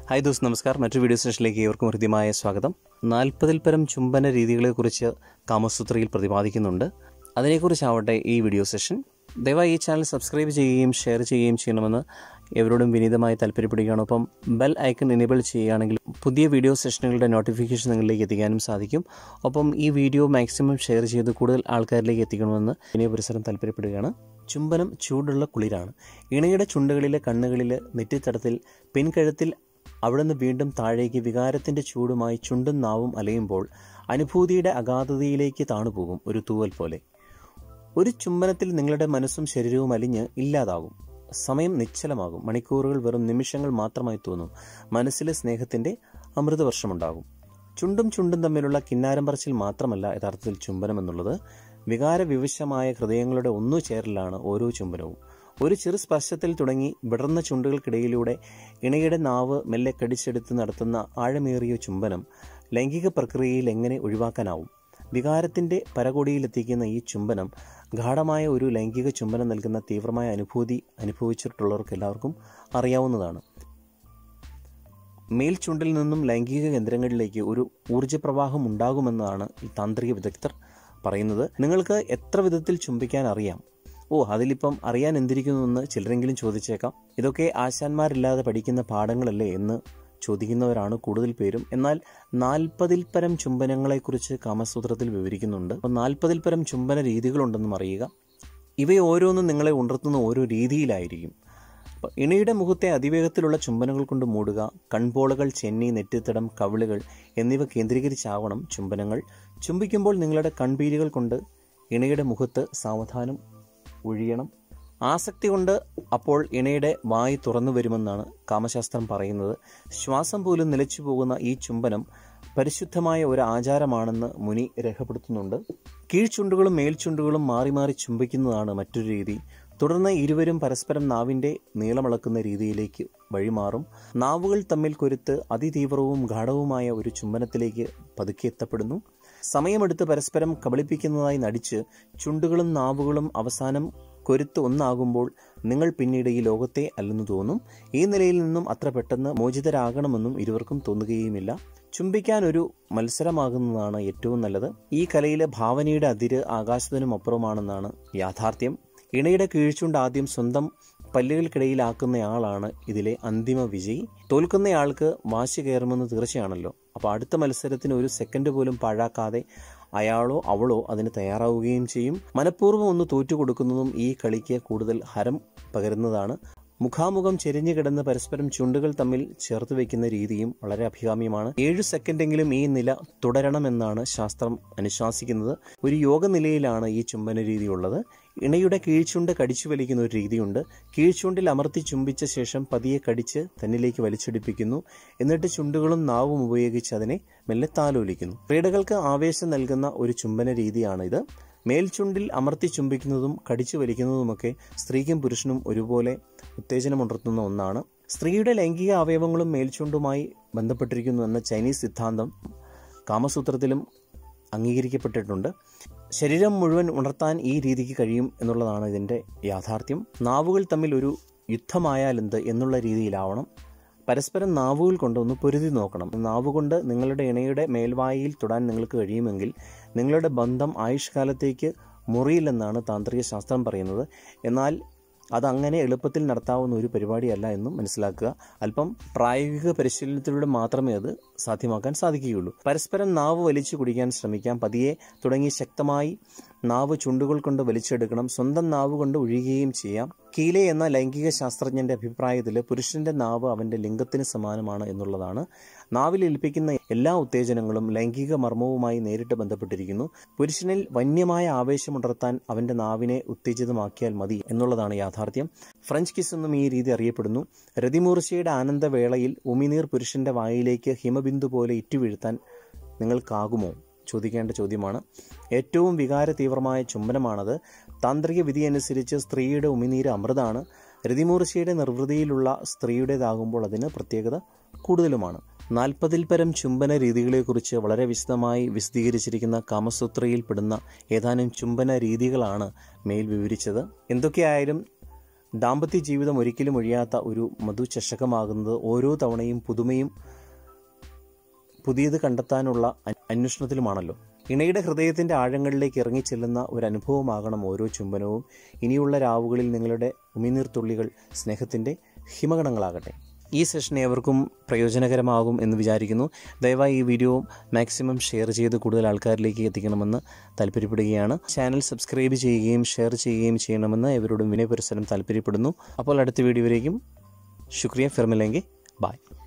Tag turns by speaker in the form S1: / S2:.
S1: Hi ദോസ്ത്, നമസ്കാരം. മറ്റൊരു video സെഷനിലേക്ക് ഏവർക്കും ഹൃദ്യമായ സ്വാഗതം. 40-ൽ പരം ചുംബന രീതികളെക്കുറിച്ച് കാമസൂത്രയിൽ പ്രതിപാദിക്കുന്നുണ്ട്. അതിനെക്കുറിച്ചാവട്ടെ ഈ വീഡിയോ സെഷൻ. ദയവായി ഈ ചാനൽ സബ്സ്ക്രൈബ് ചെയ്യുകയും ഷെയർ ചെയ്യുകയും ചെയ്യണമെന്ന് എവരോടും വിനീതമായി താല്പര്യപ്പെടുകയാണ്. ഒപ്പം ബെൽ ഐക്കൺ എനേബിൾ ചെയ്യുകയാണെങ്കിൽ പുതിയ വീഡിയോ സെഷനുകളുടെ നോട്ടിഫിക്കേഷൻ നിങ്ങളിലേക്ക് എത്തിക്കാനും സാധിക്കും. ഒപ്പം ഈ വീഡിയോ മാക്സിമം ഷെയർ ചെയ്ത് കൂടുതൽ ആൾക്കാരിലേക്ക് എത്തിക്കണമെന്ന് വിനയ പരിസരം താല്പര്യപ്പെടുകയാണ്. ചുംബനം ചൂടുള്ള കുളിരാണ്. ഇണയുടെ ചുണ്ടുകളിലെ, കണ്ണുകളിൽ, നെറ്റിത്തടത്തിൽ, പിൻകഴുത്തിൽ, അവിടുന്ന് വീണ്ടും താഴേക്ക് വികാരത്തിൻ്റെ ചൂടുമായി ചുണ്ടും നാവും അലയുമ്പോൾ അനുഭൂതിയുടെ അഗാധതയിലേക്ക് താണുപോകും ഒരു തൂവൽ പോലെ. ഒരു ചുംബനത്തിൽ നിങ്ങളുടെ മനസ്സും ശരീരവും അലിഞ്ഞ് ഇല്ലാതാകും. സമയം നിശ്ചലമാകും. മണിക്കൂറുകൾ വെറും നിമിഷങ്ങൾ മാത്രമായി തോന്നും. മനസ്സിലെ സ്നേഹത്തിൻ്റെ അമൃതവർഷമുണ്ടാകും. ചുണ്ടും ചുണ്ടും തമ്മിലുള്ള കിന്നാരം പറച്ചിൽ മാത്രമല്ല യഥാർത്ഥത്തിൽ ചുംബനം എന്നുള്ളത്. വികാരവിവശമായ ഹൃദയങ്ങളുടെ ഒന്നുചേരലാണ് ഓരോ ചുംബനവും. ഒരു ചെറു സ്പർശത്തിൽ തുടങ്ങി വിടർന്ന ചുണ്ടുകൾക്കിടയിലൂടെ ഇണയുടെ നാവ് മെല്ലെ കടിച്ചെടുത്ത് നടത്തുന്ന ആഴമേറിയ ചുംബനം ലൈംഗിക പ്രക്രിയയിൽ എങ്ങനെ ഒഴിവാക്കാനാവും? വികാരത്തിൻ്റെ പരകോടിയിലെത്തിക്കുന്ന ഈ ചുംബനം ഗാഢമായ ഒരു ലൈംഗിക ചുംബനം നൽകുന്ന തീവ്രമായ അനുഭൂതി അനുഭവിച്ചിട്ടുള്ളവർക്ക് എല്ലാവർക്കും അറിയാവുന്നതാണ്. മേൽചുണ്ടിൽ നിന്നും ലൈംഗിക കേന്ദ്രങ്ങളിലേക്ക് ഒരു ഊർജ്ജപ്രവാഹം ഉണ്ടാകുമെന്നാണ് താന്ത്രിക വിദഗ്ധർ പറയുന്നത്. നിങ്ങൾക്ക് എത്ര വിധത്തിൽ ചുംബിക്കാൻ അറിയാം? അതിലിപ്പം അറിയാൻ എന്തിരിക്കുന്നുവെന്ന് ചിലരെങ്കിലും ചോദിച്ചേക്കാം. ഇതൊക്കെ ആശാന്മാരില്ലാതെ പഠിക്കുന്ന പാഠങ്ങളല്ലേ എന്ന് ചോദിക്കുന്നവരാണ് കൂടുതൽ പേരും. എന്നാൽ 40-ൽ പരം ചുംബനങ്ങളെക്കുറിച്ച് കാമസൂത്രത്തിൽ വിവരിക്കുന്നുണ്ട്. അപ്പോൾ 40-ൽ പരം ചുംബന രീതികളുണ്ടെന്നും അറിയുക. ഇവയോരോന്നും നിങ്ങളെ ഉണർത്തുന്ന ഓരോ രീതിയിലായിരിക്കും. അപ്പോൾ ഇണയുടെ മുഖത്തെ അതിവേഗത്തിലുള്ള ചുംബനങ്ങൾ കൊണ്ട് മൂടുക. കൺപോളകൾ, ചെന്നി, നെറ്റിത്തടം, കവിളുകൾ എന്നിവ കേന്ദ്രീകരിച്ചാവണം ചുംബനങ്ങൾ. ചുംബിക്കുമ്പോൾ നിങ്ങളുടെ കൺപീലികൾ കൊണ്ട് ഇണയുടെ മുഖത്ത് സാവധാനം ഒഴിയണം. ആസക്തി കൊണ്ട് അപ്പോൾ ഇണയുടെ വായി തുറന്നു വരുമെന്നാണ് കാമശാസ്ത്രം പറയുന്നത്. ശ്വാസം പോലും നിലച്ചു പോകുന്ന ഈ ചുംബനം പരിശുദ്ധമായ ഒരു ആചാരമാണെന്ന് മുനി രേഖപ്പെടുത്തുന്നുണ്ട്. കീഴ്ചുണ്ടുകളും മേൽചുണ്ടുകളും മാറി മാറി ചുംബിക്കുന്നതാണ് മറ്റൊരു രീതി. തുടർന്ന് ഇരുവരും പരസ്പരം നാവിൻ്റെ നീളമളക്കുന്ന രീതിയിലേക്ക് വഴിമാറും. നാവുകൾ തമ്മിൽ കൊരുത്ത് അതിതീവ്രവും ഗാഢവുമായ ഒരു ചുംബനത്തിലേക്ക് പതുക്കെ എത്തപ്പെടുന്നു. സമയമെടുത്ത് പരസ്പരം കബളിപ്പിക്കുന്നതായി നടിച്ച് ചുണ്ടുകളും നാവുകളും അവസാനം കൊരുത്ത് ഒന്നാകുമ്പോൾ നിങ്ങൾ പിന്നീട് ഈ ലോകത്തെ അല്ലെന്ന് തോന്നും. ഈ നിലയിൽ നിന്നും അത്ര പെട്ടെന്ന് മോചിതരാകണമെന്നും ഇരുവർക്കും തോന്നുകയുമില്ല. ചുംബിക്കാൻ ഒരു മത്സരമാകുന്നതാണ് ഏറ്റവും നല്ലത്. ഈ കലയിലെ ഭാവനയുടെ അതിര് ആകാശത്തിനും അപ്പുറമാണെന്നാണ് യാഥാർത്ഥ്യം. ഇണയുടെ കീഴ്ചുണ്ട് ആദ്യം സ്വന്തം പല്ലുകൾക്കിടയിലാക്കുന്നയാളാണ് ഇതിലെ അന്തിമ വിജയി. തോൽക്കുന്നയാൾക്ക് വാശി കയറുമെന്ന് തീർച്ചയാണല്ലോ. അപ്പോൾ അടുത്ത മത്സരത്തിന് ഒരു സെക്കൻഡ് പോലും പാഴാക്കാതെ അയാളോ അവളോ അതിന് തയ്യാറാവുകയും ചെയ്യും. മനഃപൂർവ്വം ഒന്ന് തോറ്റുകൊടുക്കുന്നതും ഈ കളിക്ക് കൂടുതൽ ഹരം പകരുന്നതാണ്. മുഖാമുഖം ചെരിഞ്ഞു കിടന്ന് പരസ്പരം ചുണ്ടുകൾ തമ്മിൽ ചേർത്ത് വയ്ക്കുന്ന രീതിയും വളരെ അഭികാമ്യമാണ്. 7 സെക്കൻഡെങ്കിലും ഈ നില തുടരണമെന്നാണ് ശാസ്ത്രം അനുശാസിക്കുന്നത്. ഒരു യോഗ നിലയിലാണ് ഈ ചുംബന രീതി ഉള്ളത്. ഇണയുടെ കീഴ്ചുണ്ട് കടിച്ചു വലിക്കുന്ന ഒരു രീതിയുണ്ട്. കീഴ്ചുണ്ടിൽ അമർത്തി ചുംബിച്ച ശേഷം പതിയെ കടിച്ച് തന്നിലേക്ക് വലിച്ചെടുപ്പിക്കുന്നു. എന്നിട്ട് ചുണ്ടുകളും നാവും ഉപയോഗിച്ച് അതിനെ മെല്ലെ താലോലിക്കുന്നു. ക്രീഡകൾക്ക് ആവേശം നൽകുന്ന ഒരു ചുംബന രീതിയാണിത്. മേൽചുണ്ടിൽ അമർത്തി ചുംബിക്കുന്നതും കടിച്ചു വലിക്കുന്നതുമൊക്കെ സ്ത്രീക്കും പുരുഷനും ഒരുപോലെ ഉത്തേജനമുണർത്തുന്ന ഒന്നാണ്. സ്ത്രീയുടെ ലൈംഗിക അവയവങ്ങളും മേൽചുണ്ടുമായി ബന്ധപ്പെട്ടിരിക്കുന്നു എന്ന ചൈനീസ് സിദ്ധാന്തം കാമസൂത്രത്തിലും അംഗീകരിക്കപ്പെട്ടിട്ടുണ്ട്. ശരീരം മുഴുവൻ ഉണർത്താൻ ഈ രീതിക്ക് കഴിയും എന്നുള്ളതാണ് ഇതിൻ്റെ യാഥാർത്ഥ്യം. നാവുകൾ തമ്മിൽ ഒരു യുദ്ധമായാലെന്ത് എന്നുള്ള രീതിയിലാവണം. പരസ്പരം നാവുകൾ കൊണ്ട് ഒന്ന് പൊരുതി നോക്കണം. നാവുകൊണ്ട് നിങ്ങളുടെ ഇണയുടെ മേൽവായിൽ തൊടാൻ നിങ്ങൾക്ക് കഴിയുമെങ്കിൽ നിങ്ങളുടെ ബന്ധം ആയുഷ്കാലത്തേക്ക് മുറിയില്ലെന്നാണ് താന്ത്രിക ശാസ്ത്രം പറയുന്നത്. എന്നാൽ അതങ്ങനെ എളുപ്പത്തിൽ നടത്താവുന്ന ഒരു പരിപാടിയല്ല എന്നും മനസ്സിലാക്കുക. അല്പം പ്രായോഗിക പരിശീലനത്തിലൂടെ മാത്രമേ അത് സാധ്യമാക്കാൻ സാധിക്കുകയുള്ളൂ. പരസ്പരം നാവ് വലിച്ചു കുടിക്കാൻ ശ്രമിക്കാം. പതിയെ തുടങ്ങി ശക്തമായി നാവ് ചുണ്ടുകൾ കൊണ്ട് വലിച്ചെടുക്കണം. സ്വന്തം നാവ് കൊണ്ട് ഒഴിയുകയും ചെയ്യാം. കീലെ എന്ന ലൈംഗിക ശാസ്ത്രജ്ഞന്റെ അഭിപ്രായത്തിൽ പുരുഷന്റെ നാവ് അവന്റെ ലിംഗത്തിന് സമാനമാണ് എന്നുള്ളതാണ്. നാവിൽ ഏൽപ്പിക്കുന്ന എല്ലാ ഉത്തേജനങ്ങളും ലൈംഗിക മർമ്മവുമായി നേരിട്ട് ബന്ധപ്പെട്ടിരിക്കുന്നു. പുരുഷനിൽ വന്യമായ ആവേശമുണർത്താൻ അവന്റെ നാവിനെ ഉത്തേജിതമാക്കിയാൽ മതി എന്നുള്ളതാണ് യാഥാർത്ഥ്യം. ഫ്രഞ്ച് കിസ് എന്നും ഈ രീതി അറിയപ്പെടുന്നു. രതിമൂർച്ചയുടെ ആനന്ദവേളയിൽ ഉമിനീർ പുരുഷന്റെ വായിലേക്ക് ഹിമബിന്ദു പോലെ ഇറ്റുവീഴ്ത്താൻ നിങ്ങൾക്കാകുമോ? ചോദിക്കേണ്ട ചോദ്യമാണ്. ഏറ്റവും വികാര തീവ്രമായ ചുംബനമാണത്. താന്ത്രിക വിധി അനുസരിച്ച് സ്ത്രീയുടെ ഉമിനീര് അമൃതാണ്. രതിമൂർച്ചയുടെ നിർവൃതിയിലുള്ള സ്ത്രീയുടേതാകുമ്പോൾ അതിന് പ്രത്യേകത കൂടുതലുമാണ്. 40-ൽ പരം ചുംബന രീതികളെക്കുറിച്ച് വളരെ വിശദമായി വിശദീകരിച്ചിരിക്കുന്ന കാമസൂത്രയിൽ പെടുന്ന ഏതാനും ചുംബന രീതികളാണ് മേൽ വിവരിച്ചത്. എന്തൊക്കെയായാലും ദാമ്പത്യ ജീവിതം ഒരിക്കലും ഒഴിയാത്ത ഒരു മധുചഷകമാകുന്നത് ഓരോ തവണയും പുതുമയും പുതിയത് കണ്ടെത്താനുള്ള അന്വേഷണത്തിലുമാണല്ലോ. ഇണയുടെ ഹൃദയത്തിൻ്റെ ആഴങ്ങളിലേക്ക് ഇറങ്ങിച്ചെല്ലുന്ന ഒരു അനുഭവമാകണം ഓരോ ചുംബനവും. ഇനിയുള്ള രാവുകളിൽ നിങ്ങളുടെ ഉമിനീർത്തുള്ളികൾ സ്നേഹത്തിൻ്റെ ഹിമഗണങ്ങളാകട്ടെ. ഈ സെഷൻ ഏവർക്കും പ്രയോജനകരമാകും എന്ന് വിചാരിക്കുന്നു. ദയവായി ഈ വീഡിയോ മാക്സിമം ഷെയർ ചെയ്ത് കൂടുതൽ ആൾക്കാരിലേക്ക് എത്തിക്കണമെന്ന് താല്പര്യപ്പെടുകയാണ്. ചാനൽ സബ്സ്ക്രൈബ് ചെയ്യുകയും ഷെയർ ചെയ്യുകയും ചെയ്യണമെന്ന് ഇവരോടും വിനയപുരസ്സരം താല്പര്യപ്പെടുന്നു. അപ്പോൾ അടുത്ത വീഡിയോയിലേക്കും ശുക്രിയ, ഫിർ മിലേംഗെ, ബായ്.